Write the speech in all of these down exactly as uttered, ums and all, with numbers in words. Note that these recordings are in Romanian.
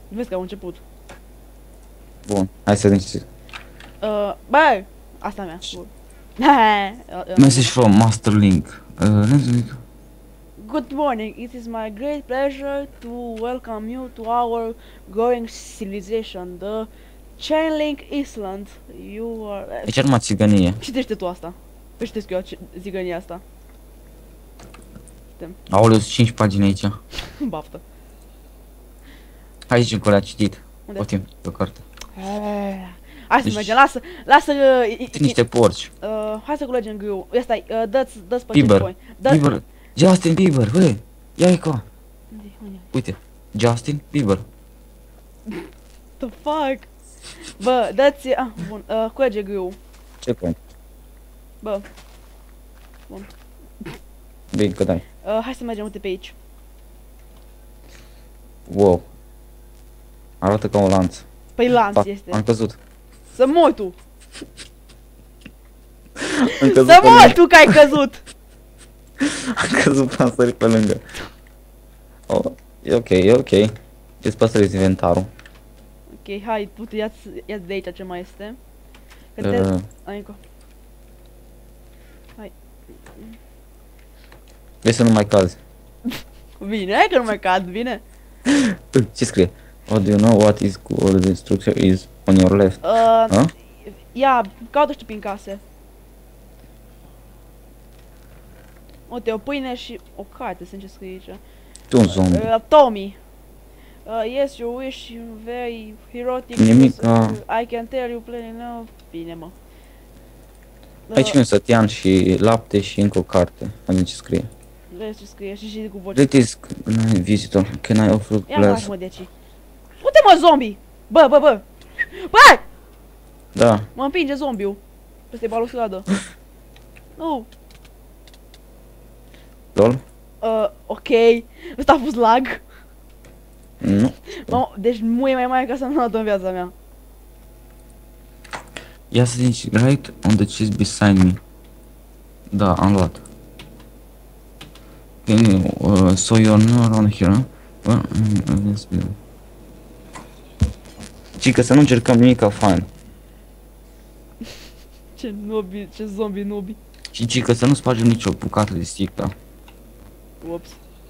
Vezi că au început. Bun, hai să vedem ce... Uh, bă! Asta mea. Bun. Message from Master Link. Uh, link. Good morning. It is my great pleasure to welcome you to our growing civilization, the Chainlink Island. You are... E cea numai țigănie. Citește tu asta. Păi citesc eu zigănia asta. Aoleu, sunt cinci pagini aici. Baftă. Hai zici încolo, a citit. Unde? Potim, pe o carte. Hai să Deci- mergem, lasă, lasă... uh, i- i- Niște porci. Uh, hai să culegem grâu. Ia stai, uh, dă-ți, dă-ți pe Bieber. checkpoint. Dă... Bieber. Justin Bieber, bă. Ia-i cu. Unde, unde? Uite. Justin Bieber. The fuck? Bă, dă-ți... Ah, bun, uh, culege grâu. Ce point? Bă, Bine că dai. uh, hai să mergem, uite pe aici. Wow. Arată ca un lanț. Păi lanț Fac, este. am căzut. Să mori tu! Am căzut Să pe mori lângă. tu că ai căzut! Am căzut, am sărit pe lângă. Oh, e ok, e ok. Ce-ți păstrezi inventarul? Ok, hai, uite, ia-ți ia de aici ce mai este. Că Uh. te... Hai încă. Vrei să nu mai cazi? Bine, hai că nu mai cad, bine? Uh, Ce scrie? What do you know what is called the structure is on your left? Uh, Ha? ia, caută și prin case. Uite, o pâine și o carte, sunt ce scrie aici. Tu un zombie. Uh, Tommy. Uh, yes, you wish you very erotic. Nimic, news, uh, a- I can tell you plain enough. Bine, mă. Uh, Aici un sătian și lapte și încă o carte. Adică ce scrie? Vezi ce scrie și și cu voce. Greetings, visitor. Can I offer Ia glass? mă, mă, deci. Uite mă, zombie! Bă, bă, bă! Bă! Da. Mă împinge zombiul. Peste balustradă. Nu. Lol? Uh, ok. Ăsta a fost lag. Nu. Mamă, deci muie mai mare ca să nu luat în viața mea. Ia să zici, right on the chest beside me. Da, am luat. Can you, uh, so you're not around here, huh? Well, mm, let's be... Cică să nu încercăm nimica fain. Ce nobi, ce zombie nobi. Și cică să nu spargem nicio bucată de sticlă. Ups.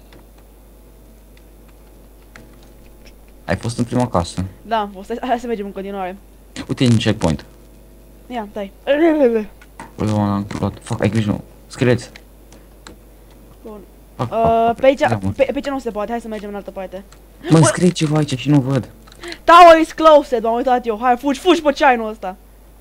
Ai fost în prima casă. Da, am fost. Hai, hai să mergem în continuare. Uite în checkpoint. Ia, dai. Ui, am luat. Fac, ai grijă. Scrieți. Bun. Fac, Uh, fac, pe aici, fac. pe, pe ce nu se poate, hai să mergem în altă parte. Mă, Bă- scrie ceva aici și nu văd. Tower is closed, m-am uitat eu. Hai, fugi, fugi pe ceainul ăsta.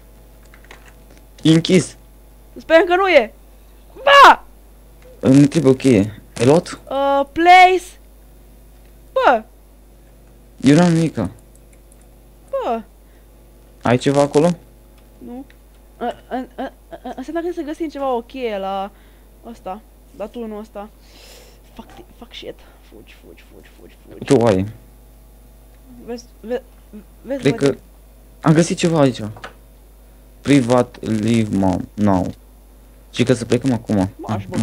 E închis. Sper că nu e. Ba! Îmi trebuie o cheie. Ai luat? Uh, place. Bă, Eu n-am nimica. bă. Ai ceva acolo? Nu. Uh, uh, uh, uh, înseamnă că să găsim ceva ok la ăsta, la turnul ăsta. Fuck, fuck shit. Fugi, fugi, fugi, fugi, fugi. Tu ai. Vezi, vezi, vezi, Cred că am găsit ceva aici. Privat leave mom now. Și că să plecăm acum. Marș, bă. Nu.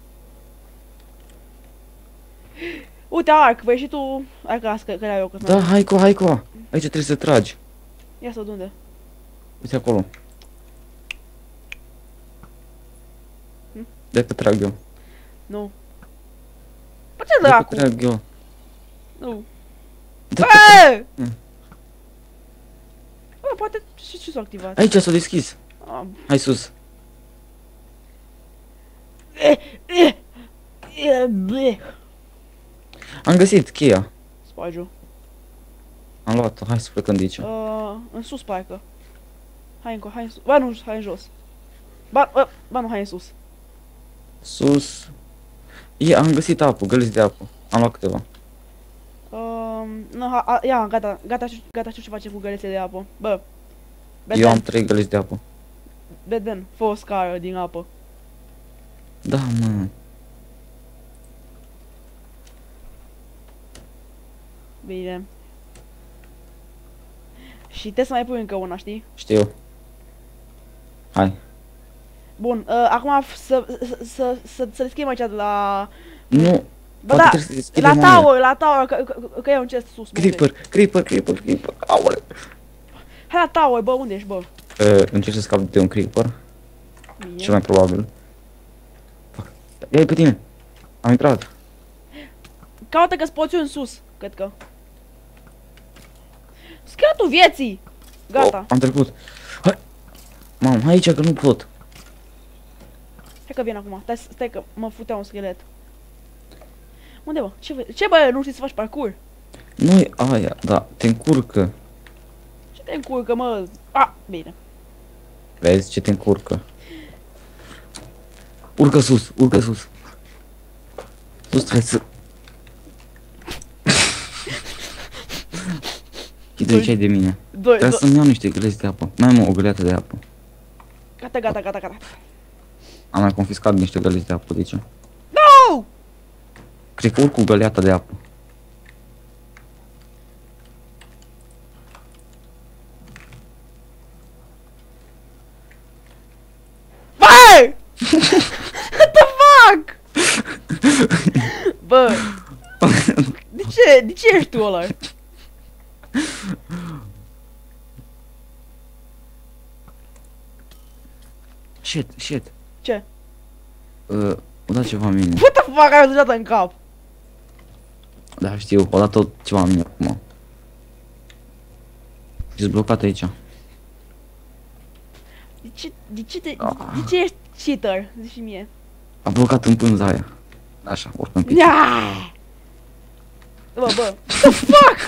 Uite, arc, vei și tu. Hai că las că că eu că Da, hai cu, hai cu. Aici trebuie să tragi. Ia să unde? Uite acolo. Hm? De că trag eu. Nu. Bă, ce De că dracu? trag eu. Nu. De că... Bă! Mm. Bă, poate și ce s-a activat. Aici s-a deschis. Ah, Hai sus. eh, eh, eh, bleh. Am găsit cheia. Sparge-o. Am luat-o. Hai să plecăm de aici. Uh, în sus, parcă. Hai încă, hai în sus. Ba nu, hai în jos. Ba, ba, ba nu, hai în sus. Sus. Ia, am găsit apă, găleți de apă. Am luat câteva. Um, nu, ha, a, ia, gata, gata, știu, gata, știu ce face cu gălețe de apă. Bă. Eu Beden, am trei găleți de apă. Beden, fă o scară din apă. Da, mă. Bine. Și trebuie să mai pui încă una, știi? Știu. Hai. Bun, uh, acum f- să, să, să, să, să deschidem aici de la... Nu. Bă, Poate da, trebuie să deschidem la aia. tower, la tower, că, că, că e un chest sus. bă, unde Creeper, creeper, creeper, creeper. Aole. ești? Hai la tower, bă, unde ești, bă? Uh, încerc să scap de un creeper. Bine. Cel mai probabil. Fuck. Ia-i pe tine. Am intrat. Caută că-ți poți în sus, cred că. Scheletul vieții! Gata. Oh, am trecut. Hai. Mamă, hai aici că nu pot. Hai că vin acum. Stai, stai că mă futea un schelet. Unde, bă? Ce, vă- ce bă, nu știi să faci parkour? Nu-i aia, da, te încurcă. Ce te încurcă, mă? A, bine. Vezi ce te încurcă. Urcă sus, urcă sus. Sus trebuie să... Chidă ce ai de mine. Doi, Trebuie doi. să-mi iau niște găleți de apă. Mai am o găleată de apă. Gata, gata, gata, gata. Am mai confiscat niște găleți de apă, de ce? No! Cred că urc cu găleata de apă. Bă! What the fuck? Bă! De ce? De ce ești tu ăla? Shit, shit. Ce? Uh, o dat ceva în mine. What the fuck ai dat în cap? Da, știu, o dat tot ceva în mine acum. Ești blocat aici. De ce, de ce, te, Ah. de ce ești cheater? Zici și mie. A blocat în pânza aia. Așa, urcă în pic. Nia! Bă, bă, what the fuck?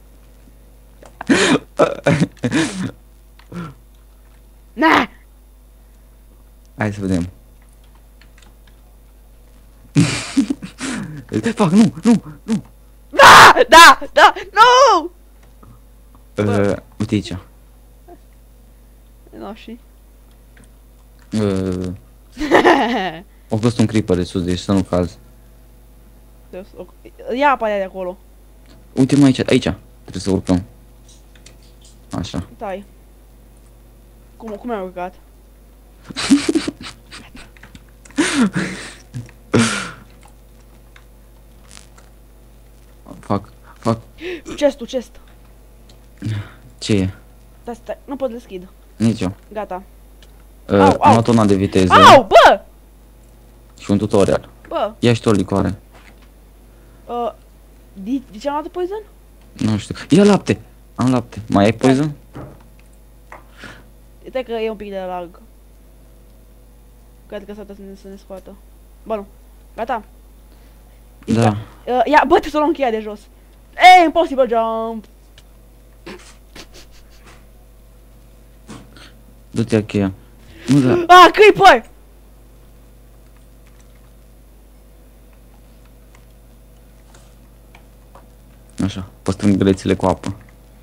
Na! Hai să vedem. Fac, nu, nu, nu. Da! Da! Da! Nu! Uh, uite aici. Nu, și? Uh, au fost un creeper de sus, deci să nu cazi. Ia apa aia de acolo. Uite mă aici, aici. Trebuie să urcăm. Așa. Tai. Cum, cum ai urcat? Fac, fac. Chest-ul, chest. Ce e? Stai, stai, nu pot deschid. Nici eu. Gata. Uh, Au, am au. luat una de viteză Au, bă! și un tutorial. Bă, Ia și tu o licoare. uh, de, de ce am luat poison? Nu știu. Ia lapte. Am lapte. Mai ai poison? Uite că e un pic de lag. Cred că s-ar putea să ne, să ne scoată. Bă, nu. Gata. Da. Uh, ia, bă, trebuie să o luăm cheia de jos. Ei, impossible jump. Du-te cheia. Nu da. Ah, creeper! Așa. Păstrăm gălețile cu apă.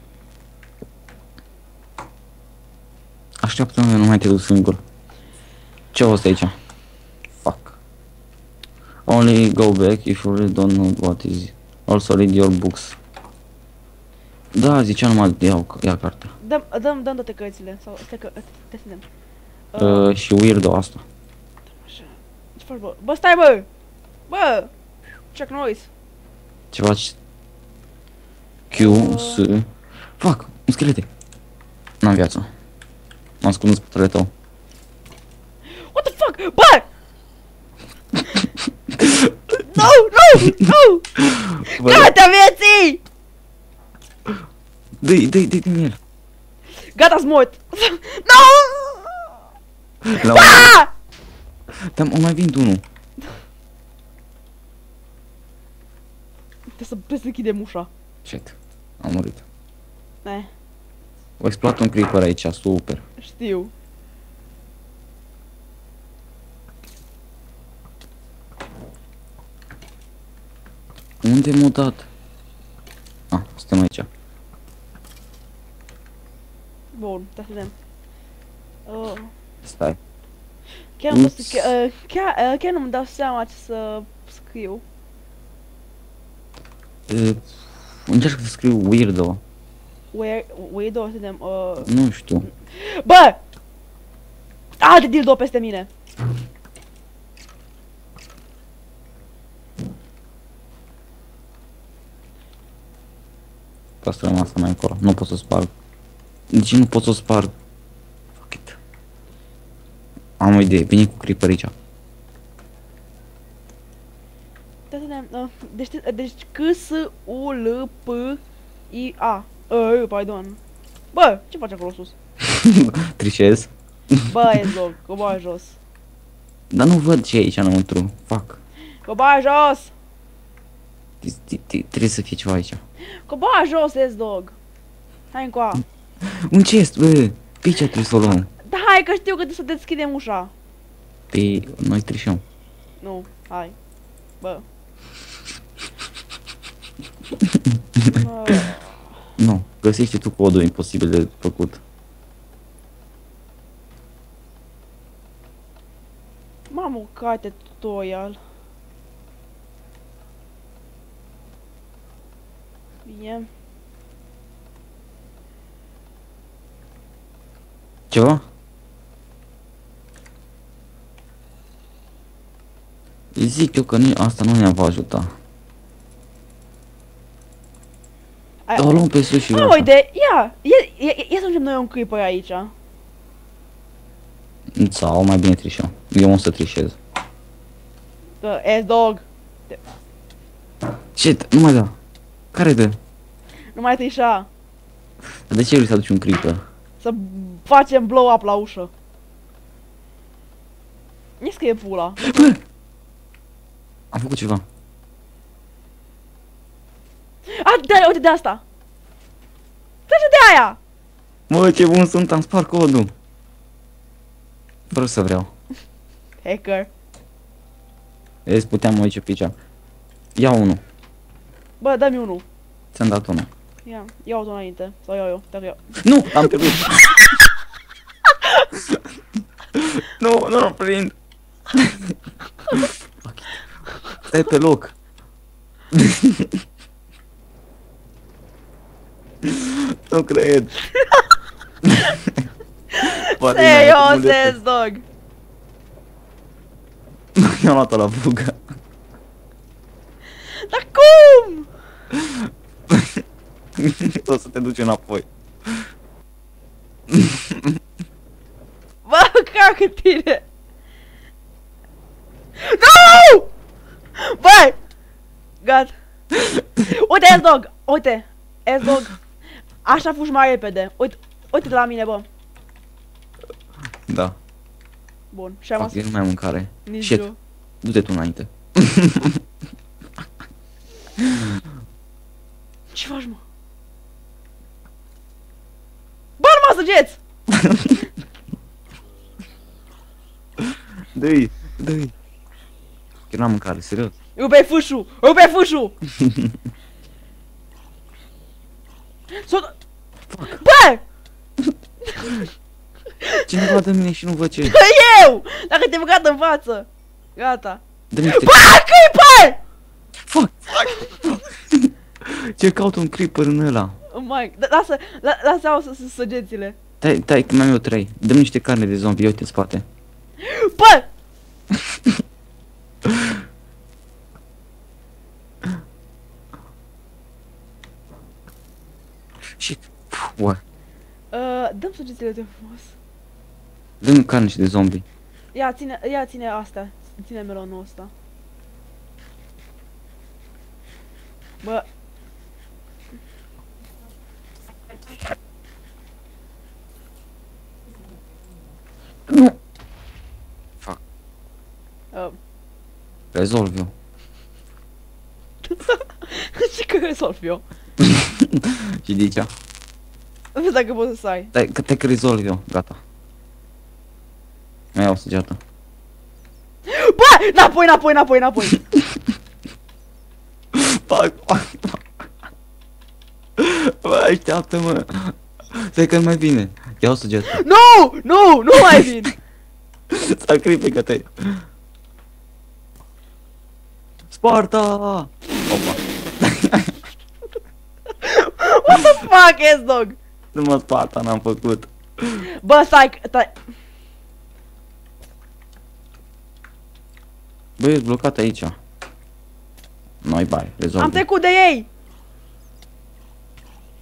Așteaptă-mă, nu mai te duc singur. Ce o să aici? Fuck. Only go back if you really don't know what is. Also read your books. Da, zicea numai iau, ia cartea. Dăm, dăm, dăm toate cărțile. Sau, stai că, te să dăm. Uh, și weirdo asta. Așa. Ce faci, bă? Bă, stai, bă! Bă! Check noise. Ce faci? Q, S... Fuck, un schelete. N-am viață. M-am ascuns pe spatele tău. What the fuck? Bă! No, no, no! Gata vieții! Dă-i, dă-i, dă-i din el. Gata-s mort! No! La Ah! Dar o mai vin unul. Trebuie să, trebuie să închidem ușa. Shit, am murit. Ne, O exploat un creeper aici, super. știu. Unde m-a dat? Ah, suntem aici. Bun, stai să vedem. Uh, Stai. chiar, nu, Ups. chiar, uh, chiar, uh, chiar nu-mi dau seama ce să scriu. Uh, încerc să scriu weirdo. Where, weirdo, să vedem. Uh, Nu știu. bă! A, de dildo peste mine. Asta rămasă mai încolo. Nu pot să o sparg. De ce nu pot să o sparg? Fuck it. Am o idee. Vine cu creeper aici. Deci, deci C, S, U, L, P, I, A. Uh, pardon. Bă, ce faci acolo sus? Trișez. Bă, e zog, coboară jos. Dar nu văd ce e aici înăuntru. Fuck. Coboară jos! Trebuie să fie ceva aici. Coboară jos, e dog. Hai încoa. Un chest, bă. Pe aici trebuie să o luăm. Da, hai că știu că trebuie să deschidem ușa. Pe noi trișăm. Nu, hai. Bă. Nu, găsește tu codul imposibil de făcut. Mamă, o carte tutorial. Bine. Ceva? Îi zic eu că nu, asta nu ne va ajuta. Ai- Dar o luăm pe sus și Mă, așa. uite, ia, ia, ia, ia să ajungem noi un creeper aici. Sau mai bine trișăm. Eu o să trișez. Bă, e dog. Shit, nu mai da. Care dă? Nu mai trișa. Dar de ce vrei să aduci un creeper? Să facem blow up la ușă. Nu scrie pula. Bă! Am făcut ceva. A, da, uite de asta. Trece de aia. Mă, ce bun sunt, am spart codul. Fără să vreau. Hacker. Vezi, puteam aici pe aici. Ia unul. Bă, dă-mi unul. Ți-am dat unul. Ia, iau-o înainte. Sau iau eu, dacă iau. Nu, am pierdut. Nu, nu, nu prind. Stai pe loc. Nu cred. Serios, dog. I-am luat-o la fugă. Dar cum? O să te duci înapoi. Bă, cacă tine. Nu! Băi! Gata. Uite, S-Dog! Uite! S-Dog! Așa fugi mai repede. Uite, uite la mine, bă. Da. Bun, și am Fac, eu nu mai am mâncare. nici Shit. eu. Du-te tu înainte. Ce faci, mă? Bă, nu mă săgeți! Dă-i, dă-i. Eu n-am mâncare, serios. Eu pe fâșu! Eu pe fâșu! S-o... Bă! Cineva dă mine și nu văd ce. Eu! Dacă te-ai băgat în față! Gata. Dă-mi niște... Bă, creeper! Fuck! Ce caut un creeper în ăla? Mai, lasă, la, lasă au să săgețile. Tai, tai, că mai am eu trei. Dă-mi niște carne de zombie, uite în spate. Bă! Shit. Ua. Uh, dăm săgețile de frumos. Dă-mi carne și de zombie. Ia, ține, ia, ține asta. Ține melonul ăsta. Bă. Nu. Fuck. Uh. Rezolv eu. Ce că rezolv eu? Și de aici? Vezi dacă poți să stai. Dai, că te că rezolv eu. Gata. Mai iau săgeată. Bă! Înapoi, înapoi, înapoi, înapoi! Fac, fac, fac. Bă, așteaptă-mă. Stai că nu mai vine. Ia o săgeată. Nu! Nu! Nu mai vin! Sacrifică-te. Sparta! Opa. What the fuck, S-Dog? Numai Sparta n-am făcut. Bă, stai, stai. Bă, ești blocat aici. Noi bai, rezolv. Am trecut de ei!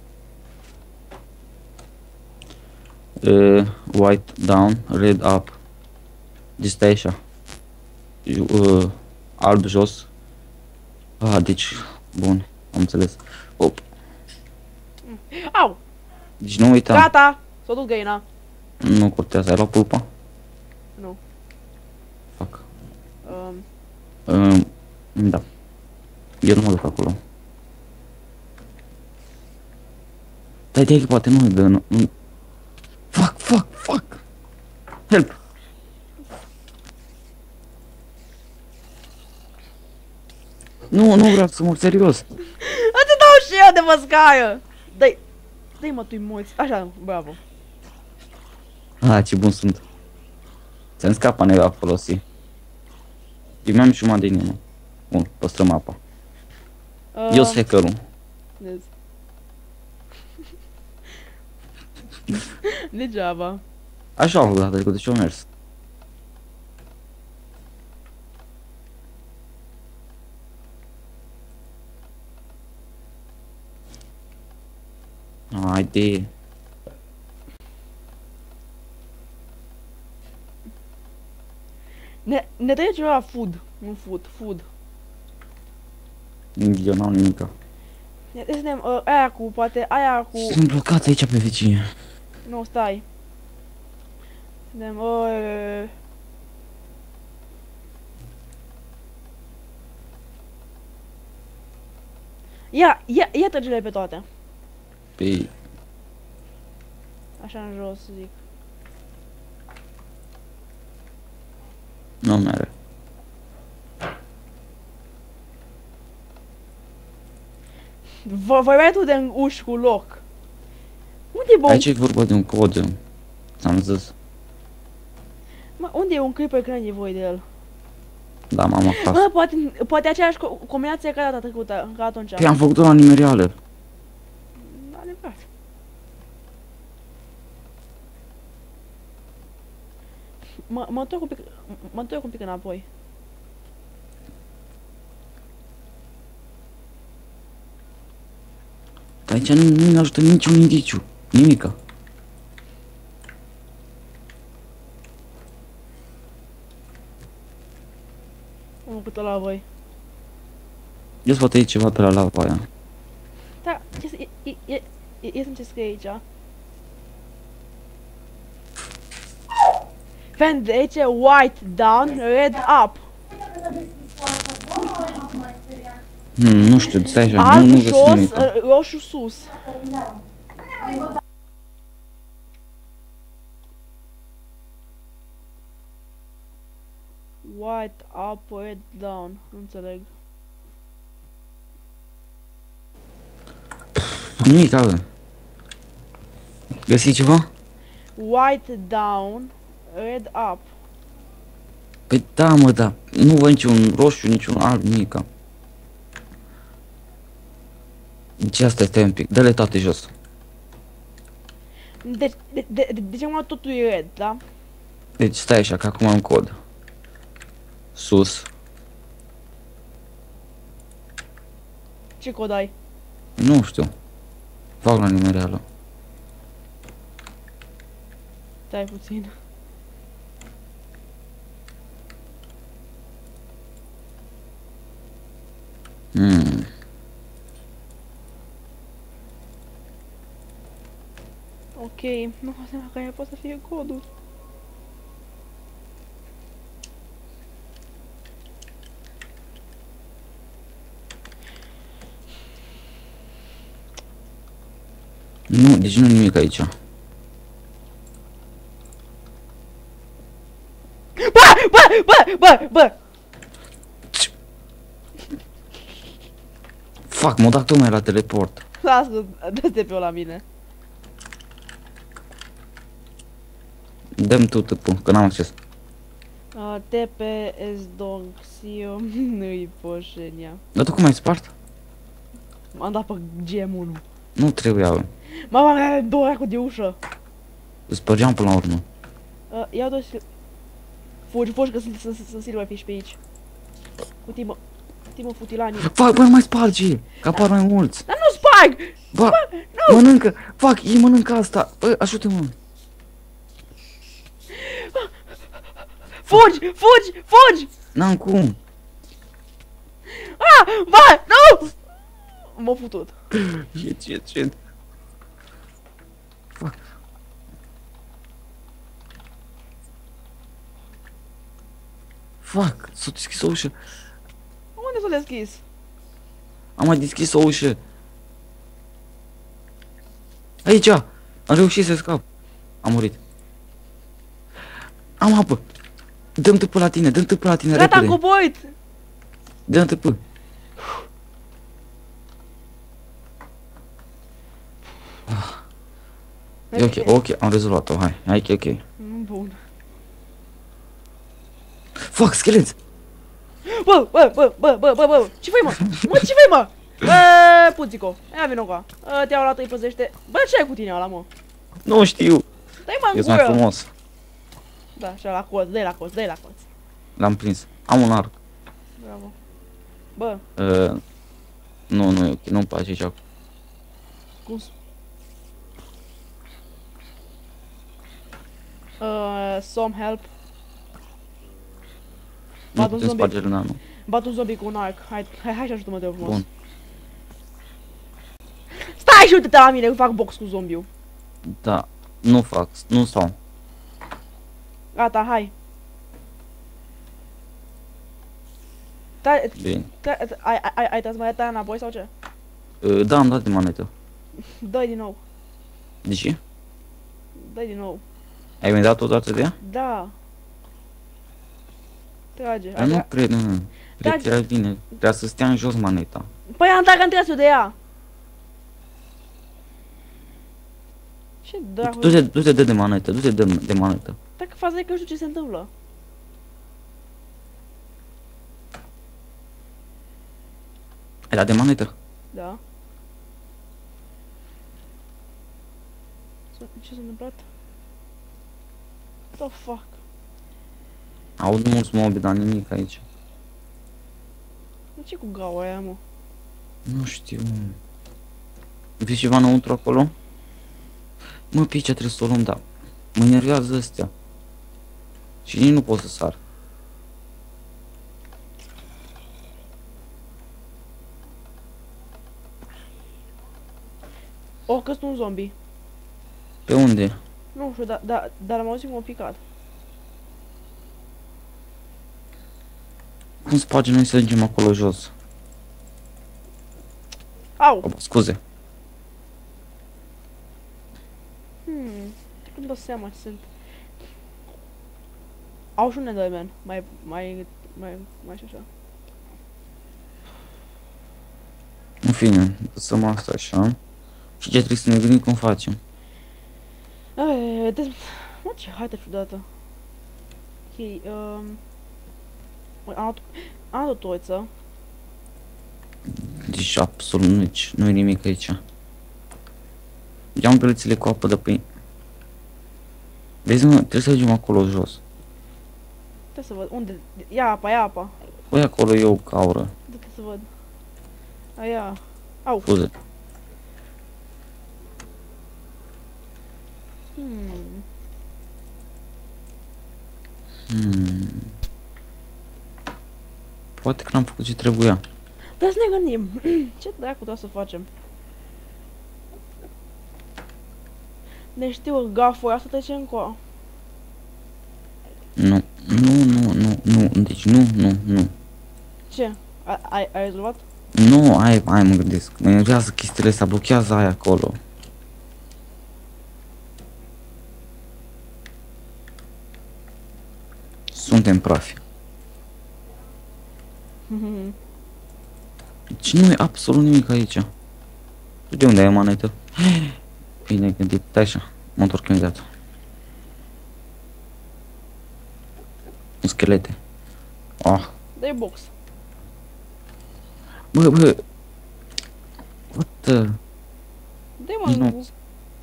Uh, white down, red up. Deci stai așa. Uh, alb jos. Ah, deci, bun, am înțeles. Op. Au! Deci nu uita. Gata! S-a dus găina. Nu curtează, ai luat pulpa? Nu. Fac. Um, Uh, da. Eu nu mă duc acolo. Dai de aici, poate nu dă, nu. nu- Fuck, fuck, fuck! Help! Nu, nu vreau să mor, serios. Îți dau și eu de măscaie! Dai, dai mă, tu-i moți. Așa, bravo. Ah, ce bun sunt. Ți-am scapa neva folosi. Eu mi-am și jumătate din inimă. Bun, păstrăm apa. Uh, Eu sunt hackerul. vezi. Degeaba. Așa am făcut data trecută și-o mers. Haide. Ne, ne trebuie ceva food. Nu food, food. Eu n-am nimica. Ne trebuie să ne, uh, aia cu, poate, aia cu... Sunt blocat aici pe vecine. Nu, stai. Suntem, uh... Ia, ia, ia trăgele pe toate. Pe... Așa în jos, să zic. Nu mere. Vă vorbeai tu de uși cu loc. Unde e bun? Aici e vorba de un cod. Ți-am zis. Mă, unde e un creeper când ai nevoie de el? Da, m-am acasă. Mă, poate, poate aceeași co combinație ca data trecută, ca atunci. Păi am făcut-o la nimereală. Adevărat. Mă, mă întorc un pic, mă întorc un pic înapoi. Dar aici nu, nu ne ajută niciun indiciu. Nimica. Am făcut la voi. Eu să aici ceva pe la lava aia. Da, e, e, e, e, e să-mi ce scrie aici. Fan de aici, white down, red up. Hmm, nu știu, stai așa, nu, Alb nu găsesc jos, nimica. roșu sus. White up, red down. Nu înțeleg. Nimica, bă. Găsi ceva? White down, red up. Păi da, mă, da. Nu văd niciun roșu, niciun alb, nimica. Deci asta este un pic. Dă-le toate jos. Deci, de, de, de, de ce mă totul e red, da? Deci stai așa, că acum am cod. Sus. Ce cod ai? Nu știu. Fac la nimereală. Stai puțin. Hmm. Ok, nu mă seama care poate să fie codul. Nu, deci nu nimic aici. Bă, bă, bă, bă, bă! Fac, mă dac tocmai la teleport. Lasă, dă-te pe la mine. Dăm tu tâpul, că n-am acces. Uh, T P S Donxio nu-i poșenia. Dar tu cum ai spart? M-am dat pe G M unu. Nu trebuia, bă. Mama mea are două racuri de ușă. Îți spărgeam până la urmă. Uh, ia doi sil... Fugi, fugi că sunt, sunt, sunt silverfish pe aici. Uite-mă, uite-mă futilanii. Fac, bă, mai sparge! Că apar mai mulți. Dar nu sparg! Bă, mănâncă! Fac, ei mănâncă asta! Bă, ajută-mă! Fugi! Fugi! Fugi! N-am cum. Ah! Ba! Nu! M-a putut. Shit, shit, shit. Fuck. Fuck, s-a deschis o ușă. Unde s-a deschis? Am mai deschis o ușă. Aici! Am reușit să scap. Am murit. Am apă. Dă-mi tâpă la tine, dă-mi tâpă la tine, Gata, am repede. coboit! Dă-mi tâpă. E ok, ok, am rezolvat-o, hai, hai, e ok. Bun. Fuck, scheleți! Bă, bă, bă, bă, bă, bă, bă, ce fai, mă? Mă, ce fai, mă? Bă, puțico, ia vino ca. Te-au luat, îi păzește. Bă, ce ai cu tine ăla, mă? Nu știu. Dai, mă, în Ești mai gură. frumos. Da, și la colț, dai la colț, dai la colț. L-am prins. Am un arc. Bravo. Bă, Uh, nu, nu e ok, nu-mi place cea. cum s- Uh, some help. Nu Bat un putem zombie. sparge lunanul. Bat un zombie cu un arc. Hai, hai, hai și ajută-mă, te rog frumos. Bun. Stai și uite-te la mine, că fac box cu zombiul. Da, nu fac, nu stau. Gata, hai. Stai, Bine. stai, ai, ai, ai, ai tras mai ta înapoi sau ce? Uh, da, am dat de manetă. Dă-i din nou. De ce? Dă-i din nou. Ai mai dat o dată de ea? Da. Trage. Dar nu Ai, cred, nu, nu. Cred Trage. că era bine. Trebuia să stea în jos maneta. păi am dat că am tras de ea. Ce dracu? Du-te, du-te, dă de manetă, du-te, dă de manetă. Dacă faza e că nu știu ce se întâmplă. Ai dat de manetă? Da. Ce ce s-a întâmplat? What the fuck? Aud mulți mobi, dar nimic aici. De ce cu gaua aia, mă? Nu știu. Vezi ceva înăuntru acolo? Mă, pe aici trebuie să o luăm, dar mă enervează astea. Și nici nu pot să sar. Oh, că sunt un zombie. Pe unde? Nu știu, dar da, dar am auzit cum a picat. Cum sparge noi să ajungem acolo jos? Au! Oh, scuze. Hmm, când dau seama ce sunt. Au și un Enderman, mai, mai, mai, mai și așa. În fine, lăsăm asta așa. Și ce trebuie să ne gândim cum facem? Ai, vedeți, mă, ce haită ciudată. Ok, um... Ui, am luat, am luat o toiță. Deci absolut nici, nu e nimic aici. Ia-mi gălețile cu apă de pe... Vezi, mă, trebuie să ajungem acolo jos. Trebuie să văd, unde? Ia apa, ia apa. Păi acolo e o caură. Du-te să văd. Aia. Au. Scuze. Hmm. Hmm. Poate că n-am făcut ce trebuia. Dar să ne gândim. Ce dracu trebuie să facem? Ne știu gaful asta trece încoa. Nu, nu, nu, nu, nu, deci nu, nu, nu. Ce? A, ai, ai rezolvat? Nu, hai, hai mă gândesc. Mă enervează chestiile astea, blochează aia acolo. Suntem prafi. Deci nu e absolut nimic aici. Tu de unde ai manetă? Bine gândit, stai așa, mă întorc imediat. Schelete. Ah. Dă-i box. Bă, bă. What the... Dă-i mă Nu. în...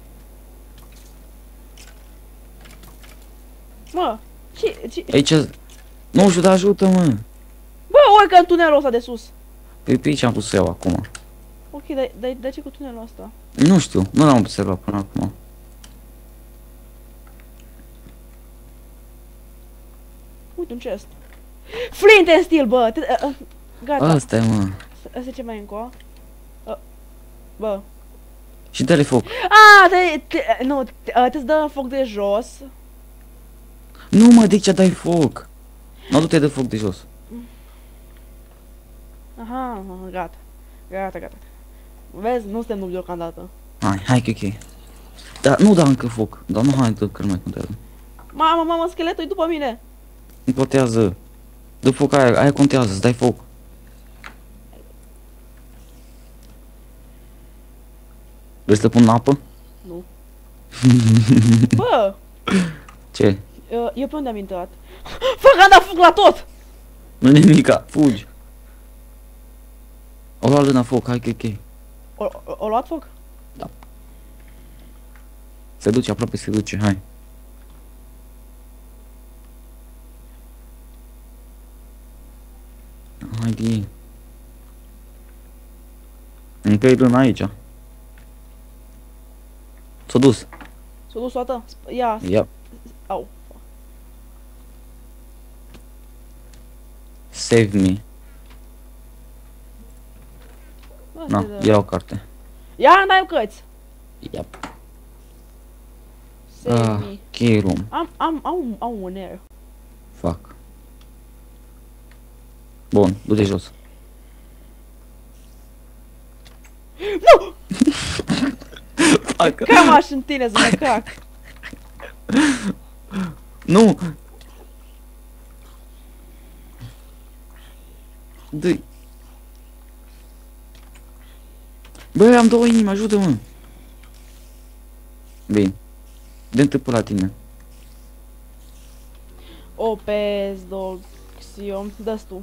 Mă, ce, ce... Aici... Nu știu, dar ajută-mă. Bă, oi că în tunelul ăsta de sus. Pe, pe aici am pus eu acum. Ok, dar dar dar ce cu tunelul ăsta? Nu știu, nu l-am observat până acum. Uite, Uite un chest. Flint and steel, bă! Te, uh, uh, gata. Asta e, mă. Asta e ce mai încă? Uh, bă. Și dă-le foc. Ah, te, te, nu, te, uh, te-ți dă foc de jos. Nu, mă, de ce dai foc? Nu, du-te de foc de jos. Aha, gata. Gata, gata. Vezi, nu suntem nubi deocamdată. Hai, hai, ok, ok. Dar nu da încă foc. Dar nu, hai, dă, că nu mai contează. Mamă, mamă, scheletul e după mine. Nu contează. Dă foc aia, aia contează, îți dai foc. Vrei să pun în apă? Nu. Bă, Ce? eu, eu pe unde am intrat? Fă, că am dat foc la tot! Nu nimica, fugi. O lua lâna foc, hai, ok, ok. O, o, o luat foc? Se duce, aproape se duce, hai. Hai de. Încă e lâna aici. S-a dus. S-a dus toată? Sp- Ia, Ia. au. Save me. Asta Na, e de- ia o carte. Ia, n-ai căți! Ia. Save Ah, me. key room. Am, am, am, am un air. Fac. Bun, du-te jos. Nu! Fac. Cam aș în tine să mă cac. Nu! Dă-i. Băi, am două inimi, ajută-mă! Bine. Dă-te pe la tine. Opez, doxiom, dă-ți tu.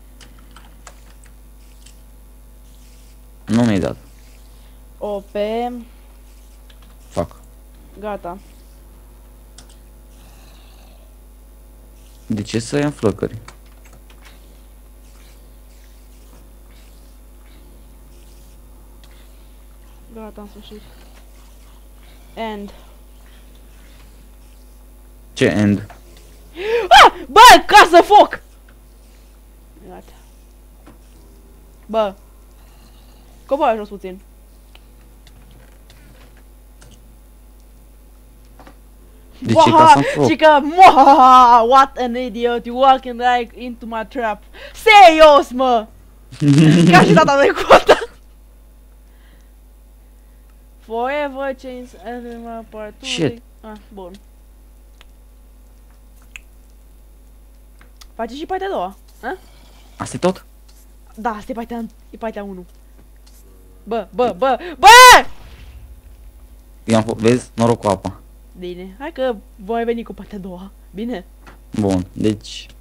Nu mi-ai dat. Op, Fac. gata. De ce să ia flăcări? Gata, în sfârșit. End. Ce end? Ah! Bă, casă foc! Gata. Bă. Coboară jos puțin. De ce ca să foc? Și că, moha, what an idiot, you walking like into my trap. Serios, mă! Ca și data trecută. Forever change every part. Shit. Ah, bun. Face și partea a doua, a? Asta e tot? Da, asta e partea, e partea unu. Bă, bă, bă, bă! Eu am vezi? Noroc cu apa. Bine, hai că voi veni cu partea a doua. Bine? Bun, deci